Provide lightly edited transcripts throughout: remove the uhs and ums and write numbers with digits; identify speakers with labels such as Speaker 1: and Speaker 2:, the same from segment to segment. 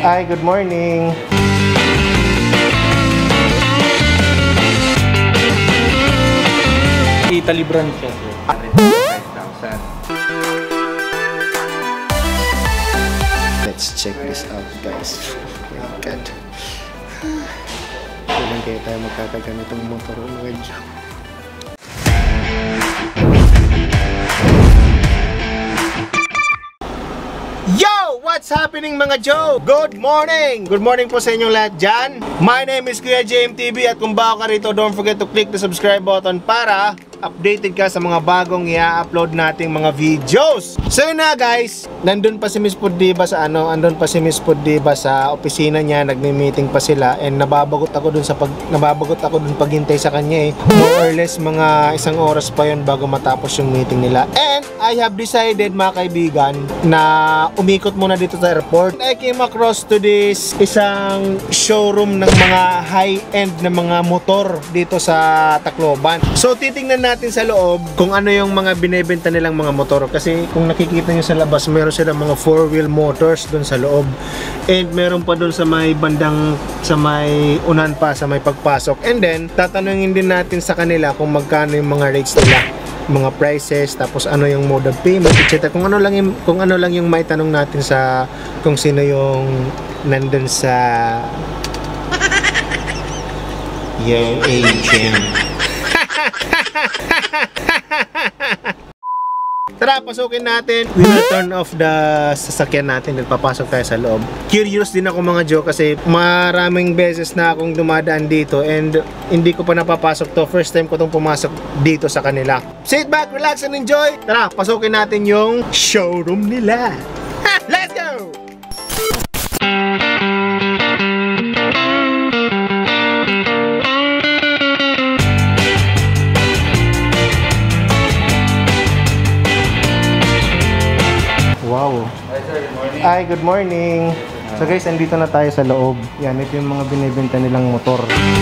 Speaker 1: Hi, good morning.
Speaker 2: Italy brand siya, sir. 5,000.
Speaker 1: Let's check this out, guys. Oh my God. Kailan kaya tayo magkakaganitong motor ulit? Yo! What's happening mga Joe? Good morning! Good morning po sa inyong lahat dyan. My name is Kuya JMTV at kung bago ka rito, don't forget to click the subscribe button para updated ka sa mga bagong i-upload nating mga videos. So yun na guys, nandun pa si Miss Pudiba sa andun pa si Miss Pudiba sa opisina niya, nagme-meeting pa sila and nababagot ako dun paghintay sa kanya More or less mga 1 oras pa yun bago matapos yung meeting nila. And I have decided mga kaibigan na umikot muna dito sa airport. I came across to this isang showroom ng mga high-end na mga motor dito sa Tacloban. So titingnan natin sa loob kung ano yung mga binebenta nilang mga motor, kasi kung nakikita nyo sa labas meron silang mga 4-wheel motors dun sa loob and meron pa dun sa may bandang, sa may unan pa, sa may pagpasok, and then tatanungin din natin sa kanila kung magkano yung mga rates nila, mga prices, tapos ano yung mode of payment, etc. Kung ano lang yung may tanong natin sa kung sino yung nandun sa yung agent. Tara, pasukin natin. We will turn off the sasakyan natin at papasok tayo sa loob. Curious din ako mga Joe kasi maraming beses na akong dumadaan dito and hindi ko pa napapasok to. First time ko itong pumasok dito sa kanila. Sit back, relax and enjoy. Tara, pasukin natin yung showroom nila. Let's go! Wow.
Speaker 2: Hi sir, good morning.
Speaker 1: Hi, good morning. So guys, andito na tayo sa loob. Yan, ito yung mga binibenta nilang motor.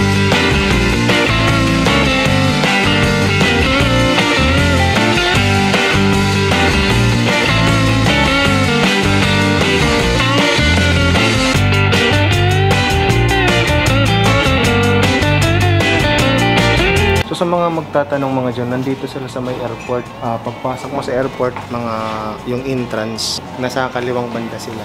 Speaker 1: So sa mga magtatanong mga dyan, nandito sila sa may airport. Pagpasok mo sa airport, yung entrance, nasa kaliwang banda sila.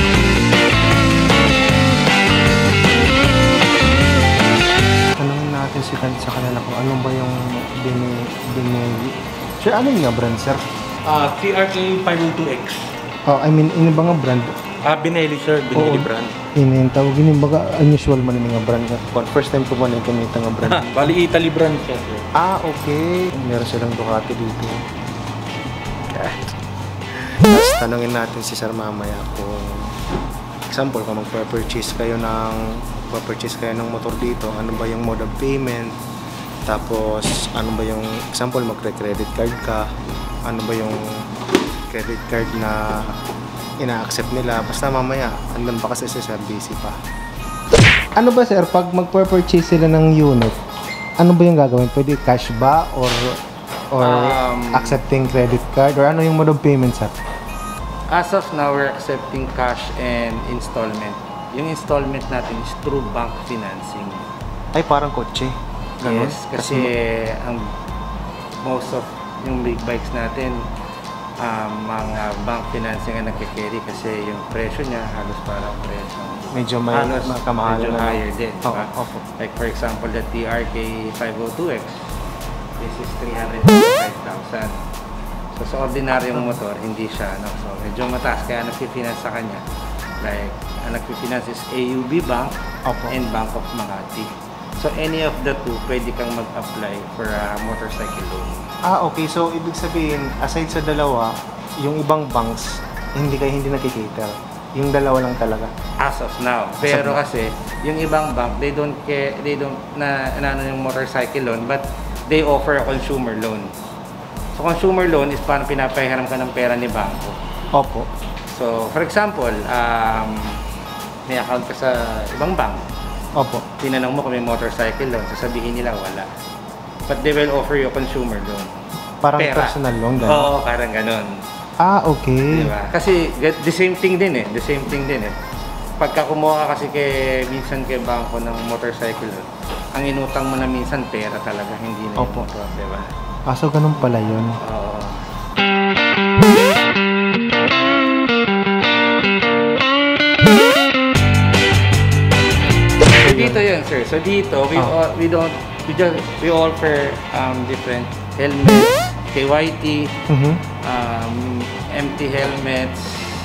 Speaker 1: Tanongin natin sa kanila kung ano ba yung binili. Sir, ano yung nga brand, sir?
Speaker 2: TRK 502X.
Speaker 1: Oh, I mean, ini ba nga brand?
Speaker 2: Binelli sir, Binelli brand.
Speaker 1: Ini tawag ini baga unusual man ini nga brand nga. First time ko man yung kumita nga brand.
Speaker 2: Bali Italy brand siya sir.
Speaker 1: Okay. Meron silang Ducati dito. Tapos tanongin natin si sir mamaya kung example, kung magpa-purchase kayo ng motor dito, ano ba yung mode of payment, tapos ano ba yung example, magre-credit card ka, ano ba yung credit card na ina-accept nila. Basta mamaya, andun pa kasi sa busy pa. Ano ba sir, pag magpa-purchase sila ng unit, ano ba yung gagawin? Pwede cash ba or accepting credit card, or ano yung mode of payment sir?
Speaker 2: As of now, we're accepting cash and installment. Yung installment natin is through bank financing.
Speaker 1: Ay, parang kotse. Ganun?
Speaker 2: Yes, kasi ang most of yung big bikes natin, mga bank financing ang nagkikerry kasi yung presyo niya halos parang presyo.
Speaker 1: Medyo may kamahalan
Speaker 2: medyo
Speaker 1: na.
Speaker 2: higher din. Diba?
Speaker 1: Opo.
Speaker 2: Like for example, the TRK 502X, this is 355,000. So sa ordinaryong motor, hindi siya, so medyo mataas kaya nagpi-finance sa kanya. Like, ang nagpi-finance is AUB Bank and Bank of Makati. So any of the two, pwede kang mag-apply for a motorcycle loan.
Speaker 1: Okay. So, ibig sabihin, aside sa dalawa, yung ibang banks, hindi nakikater. Yung dalawa lang talaga.
Speaker 2: As of now. Pero kasi, yung ibang bank, they don't yung motorcycle loan, but they offer a consumer loan. So, consumer loan is paano pinapahiram ka ng pera ni bangko.
Speaker 1: Opo.
Speaker 2: So, for example, may account ka sa ibang bank.
Speaker 1: Opo.
Speaker 2: Tinanong mo kung may motorcycle loan, sasabihin nila wala. But they will offer you a consumer loan.
Speaker 1: Parang
Speaker 2: pera.
Speaker 1: personal loan gano'n?
Speaker 2: Oo, parang gano'n.
Speaker 1: Okay.
Speaker 2: Diba? Kasi the same thing din eh. pagka kumuha ka kasi minsan kay bangko ng motorcycle, ang inutang mo na minsan pera talaga, hindi na yung
Speaker 1: Opo.
Speaker 2: motor, diba?
Speaker 1: So ganun pala yun.
Speaker 2: Oo. So dito yun, sir. So dito, we offer different helmets, KYT, empty helmets,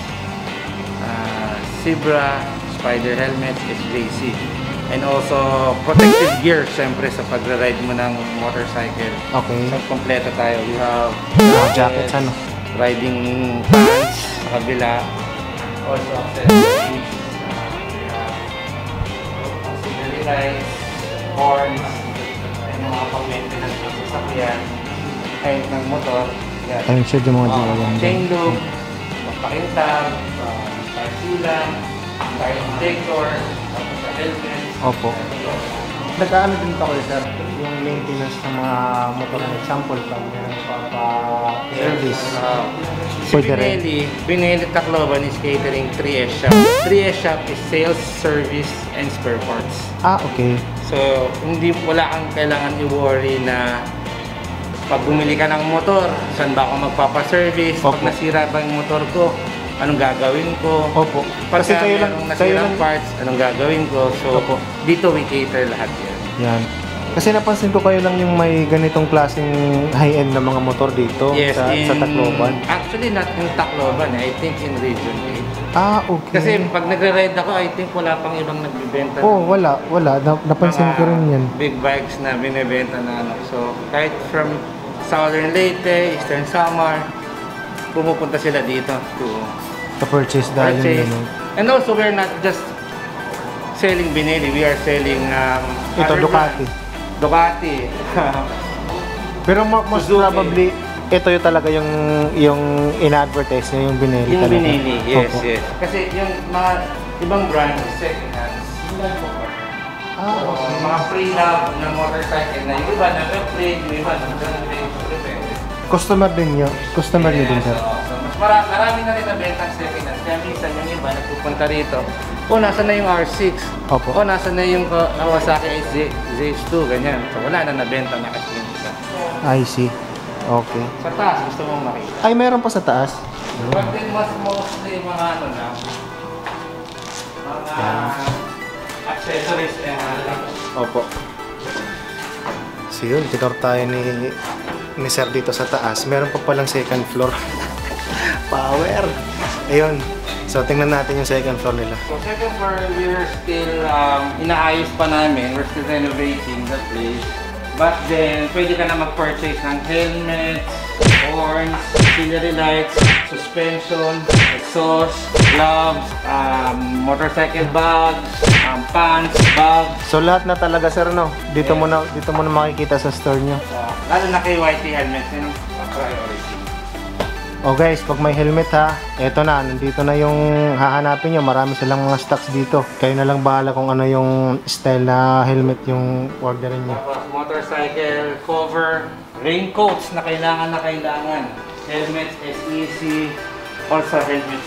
Speaker 2: Zebra, Spider helmet, SJC. And also, protective gear, syempre, sa pagra-ride mo ng motorcycle.
Speaker 1: Okay.
Speaker 2: So, kompleto tayo. We have
Speaker 1: Jackets, ano?
Speaker 2: riding pants sa kabila. Also, accessories. We have auxiliary lights, horns, and mga pang-maintenance ng sasakyan, ay ng motor. Yan.
Speaker 1: Ayun siya yung mga diyan.
Speaker 2: Chain loop, pakintab, tire sealant, tire detector, tapos sa helmet.
Speaker 1: Opo. Nagkaano din pa kayo, sir? Yung maintenance ng mga motor, example pa, meron pa service.
Speaker 2: Si Binelli Tacloban is catering 3S Shop. 3S Shop is sales, service, and spare parts.
Speaker 1: Okay.
Speaker 2: So, wala kang kailangan i-worry na pag bumili ka ng motor, saan ba ako magpapaservice? Pag nasira ba yung motor ko, anong gagawin ko?
Speaker 1: Opo.
Speaker 2: Pag
Speaker 1: Kasi kayo lang,
Speaker 2: nasirang parts, anong gagawin ko? So, dito we cater lahat yan.
Speaker 1: Yan. Kasi napansin ko kayo lang yung may ganitong klaseng high-end na mga motor dito sa Tacloban.
Speaker 2: Actually, not in Tacloban. I think in Region 8.
Speaker 1: Okay.
Speaker 2: Kasi pag nagre-ride ako, I think wala pang ibang nagbibenta.
Speaker 1: Wala. Napansin ko rin yan.
Speaker 2: Big bikes na binibenta na ano. So, kahit from Southern Leyte, Eastern Samar, pumupunta sila dito to
Speaker 1: purchase dahil yun.
Speaker 2: And also, we're not just selling Binelli. We are selling
Speaker 1: ito, Ducati. Pero most probably, ito yung talaga yung in-advertise niya, yung Binelli
Speaker 2: yung
Speaker 1: talaga.
Speaker 2: Binelli, yes. Kasi yung mga ibang brand, second hands,
Speaker 1: okay.
Speaker 2: mga pre-love na motorcycle na yung iba na-upgrade, yung iba na-upgrade, depende.
Speaker 1: Customer niyo din, sir.
Speaker 2: So, mas marami na rin nabenta ang second hands. Kaya minsan yung iba nagpupunta rito, nasa na yung R6, nasa na yung Kawasaki ZH2, ganyan. So wala na nabenta na kasi yung isa.
Speaker 1: I see. Okay.
Speaker 2: Sa taas, gusto mong makita?
Speaker 1: Ay, meron pa sa taas?
Speaker 2: But then mostly mga ano na, mga accessories and
Speaker 1: Opo. So yun, tinor tayo ni sir dito sa taas. Meron pa palang second floor. Power! Ayun. So, tingnan natin yung second floor nila.
Speaker 2: So, second floor, we're still, inaayos pa namin. We're still renovating the place. But then, pwede ka na mag-purchase ng helmets, horns, auxiliary lights, suspension, exhaust, gloves, motorcycle bags, pants, bags.
Speaker 1: So, lahat na talaga, sir, no? Dito mo na makikita sa store nyo.
Speaker 2: Lalo na kay YT helmets, yun ang priority.
Speaker 1: Guys, pag may helmet ha, eto na, nandito na yung hahanapin nyo. Marami silang mga stocks dito. Kayo na lang bahala kung ano yung style na helmet yung orderin nyo.
Speaker 2: Tapos motorcycle cover, raincoats na kailangan. Helmets, SEC, also helmets.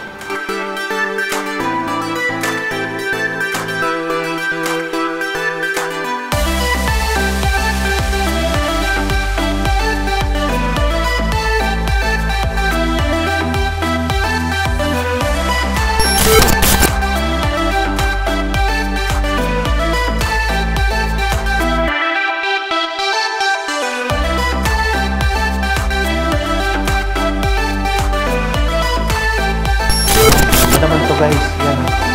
Speaker 1: Guys, yan.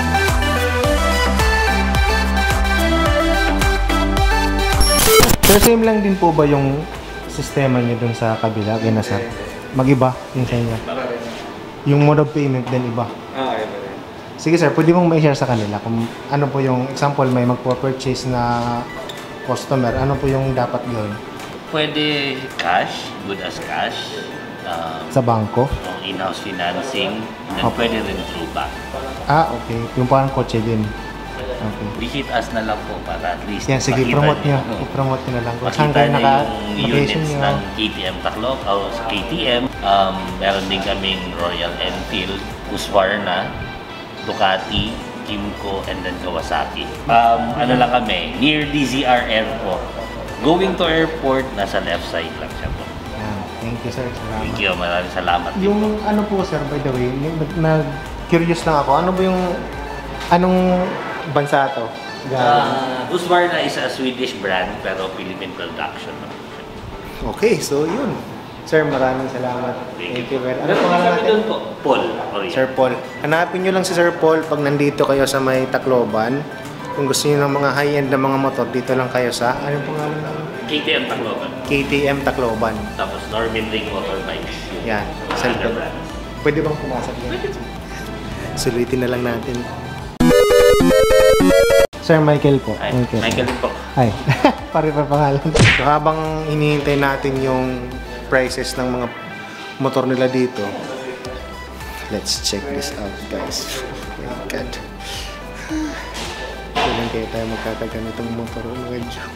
Speaker 1: So, same lang din po ba yung sistema nyo dun sa kabila, Ginasar? Mag-iba yung sa inyo? Yung mode of payment din iba?
Speaker 2: Iba rin.
Speaker 1: Sige sir, pwede mong may-share sa kanila kung ano po yung example, may magpo-purchase na customer, ano po yung dapat gawin?
Speaker 3: Pwede cash, good as cash.
Speaker 1: Sa bangko?
Speaker 3: In-house financing, and pwede rin through bank.
Speaker 1: Okay. Yung parang kotse din. Okay.
Speaker 3: Visit us na lang po para at least
Speaker 1: Yan, sige, promote nyo. I-promote nyo na lang.
Speaker 3: Makita nyo yung units ng KTM Tacloban o sa KTM. Meron din kaming Royal Enfield, Husqvarna, Ducati, Kymco, and then Kawasaki. Ano lang kami, near DZRM po. Going to airport, nasa left side lang siya po.
Speaker 1: Yan. Thank you, sir. Salamat.
Speaker 3: Thank you, maraming salamat.
Speaker 1: Yung ano po, sir, by the way, curious lang ako. Ano ba yung, anong bansa to?
Speaker 3: Husqvarna is a Swedish brand, pero Philippine production.
Speaker 1: Okay, so yun. Sir, maraming salamat. Thank you very much. Ano pangalan natin?
Speaker 3: Doon po? Paul.
Speaker 1: Sir Paul. Hanapin nyo lang si Sir Paul pag nandito kayo sa may Tacloban. Kung gusto niyo ng mga high-end na mga motor, dito lang kayo sa, anong pangalan namin?
Speaker 3: KTM Tacloban.
Speaker 1: KTM Tacloban.
Speaker 3: Tapos Norman Ring Motorbikes.
Speaker 1: Yan.
Speaker 3: Other brand.
Speaker 1: Pwede bang pumasok yan? Sulitin na lang natin. Sir Michael po.
Speaker 3: Ay, Michael din po.
Speaker 1: Hi. Pare-pare pangalan. So, habang hinihintay natin yung prices ng mga motor nila dito, let's check this out, guys. Oh my God. Kailan kaya tayo magkatagan itong motor mga dyan?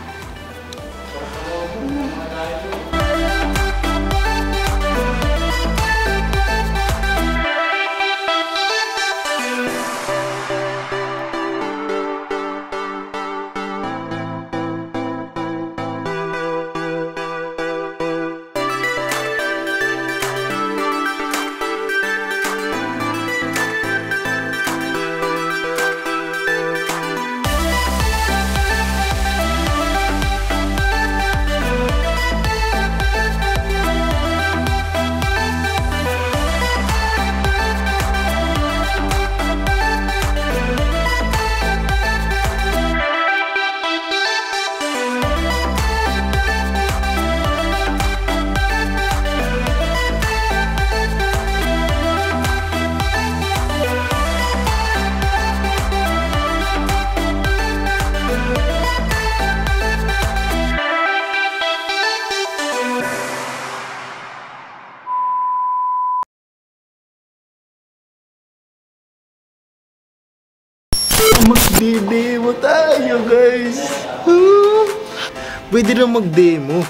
Speaker 1: Mag-demo tayo, guys. Pwede na mag-demo.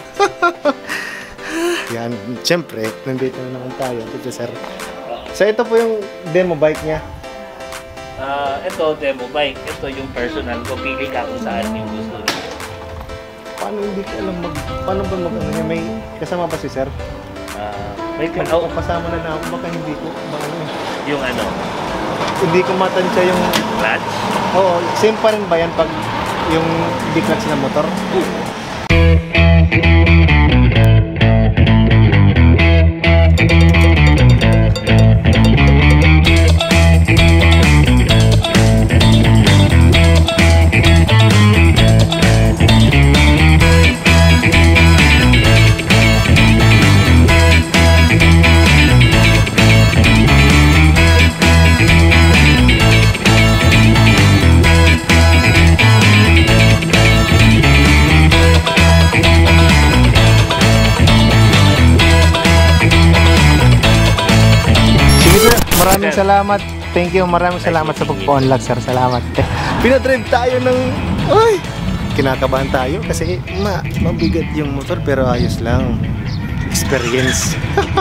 Speaker 1: Yan, siyempre, nandito na naman tayo. Dito, sir. So, ito po yung demo bike niya.
Speaker 3: Ito, demo bike. Ito yung personal ko. Pili ka kung saan yung gusto niyo.
Speaker 1: Paano hindi ko alam paano ba ano niya? May kasama ba si sir?
Speaker 3: Wait lang.
Speaker 1: O kasama na ako. Baka hindi ko, ano eh.
Speaker 3: Yung ano?
Speaker 1: Hindi ko matansya yung...
Speaker 3: Clutch?
Speaker 1: Oo, same pa rin ba yan pag yung hindi clutch na motor? Maraming salamat. Thank you. Maraming salamat sa pagpo-unlock, sir. Salamat. Pinadrive tayo ng... Ay! Kinakabahan tayo kasi mabigat yung motor pero ayos lang. Experience.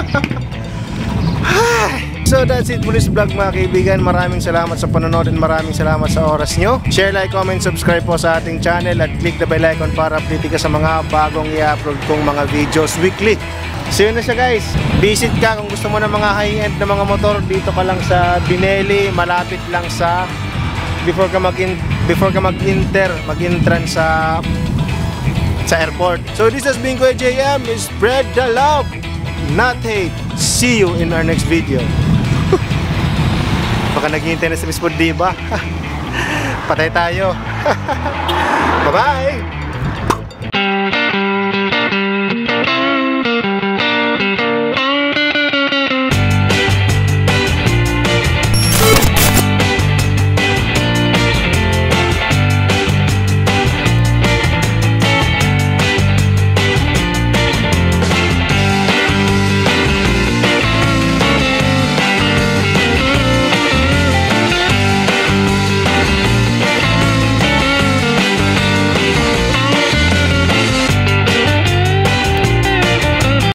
Speaker 1: So that's it for this vlog, mga kaibigan. Maraming salamat sa panonood and maraming salamat sa oras nyo. Share, like, comment, subscribe po sa ating channel at click the bell icon para update ka sa mga bagong i-upload kong mga videos weekly. So yun na siya, guys. Visit ka kung gusto mo ng mga high-end na mga motor. Dito ka lang sa Binelli, malapit lang sa before ka mag-entrance sa airport. So this has been Kuya JM. Spread the love, not hate. See you in our next video. Baka naghihintay na si Miss Diba. Patay tayo. Bye-bye.